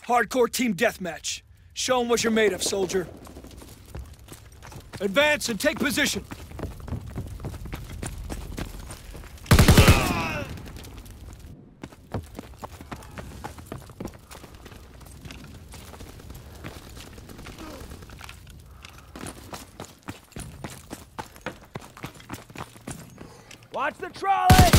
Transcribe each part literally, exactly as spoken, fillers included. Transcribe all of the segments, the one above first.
Hardcore team deathmatch. Show them what you're made of, soldier. Advance and take position. Watch the trolley!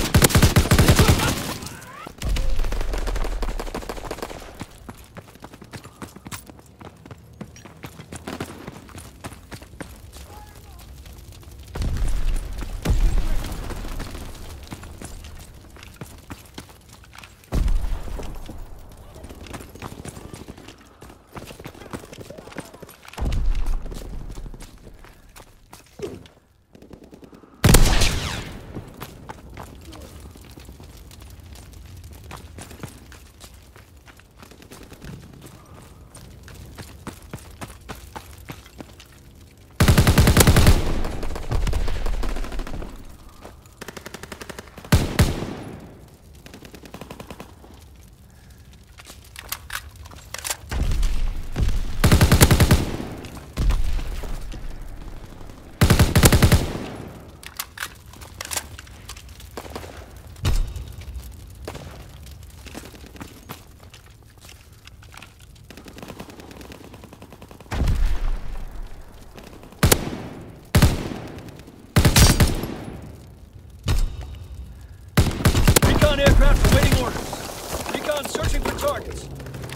Aircraft awaiting orders. Recon searching for targets.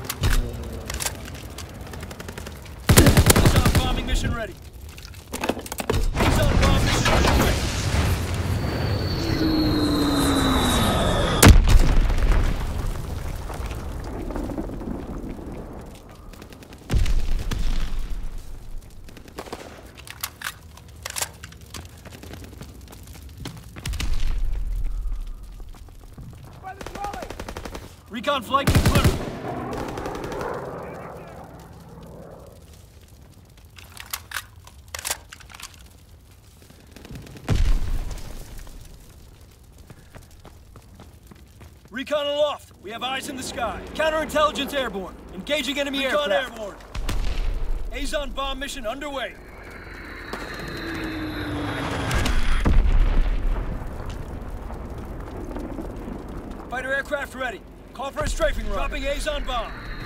He's on bombing mission ready. He's on bomb mission underway. Recon flight concluded. Recon aloft. We have eyes in the sky. Counterintelligence airborne. Engaging enemy aircraft. Recon airborne. Azon bomb mission underway. Fighter aircraft ready. Call for a strafing run. Dropping Azon bomb.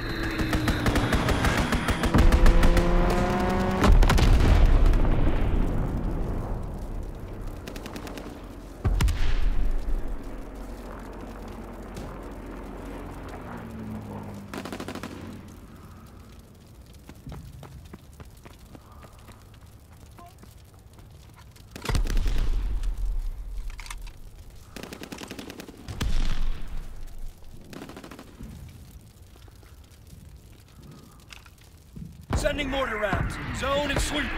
Sending mortar rounds. Zone and sweep.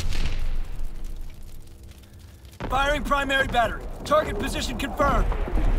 Firing primary battery. Target position confirmed.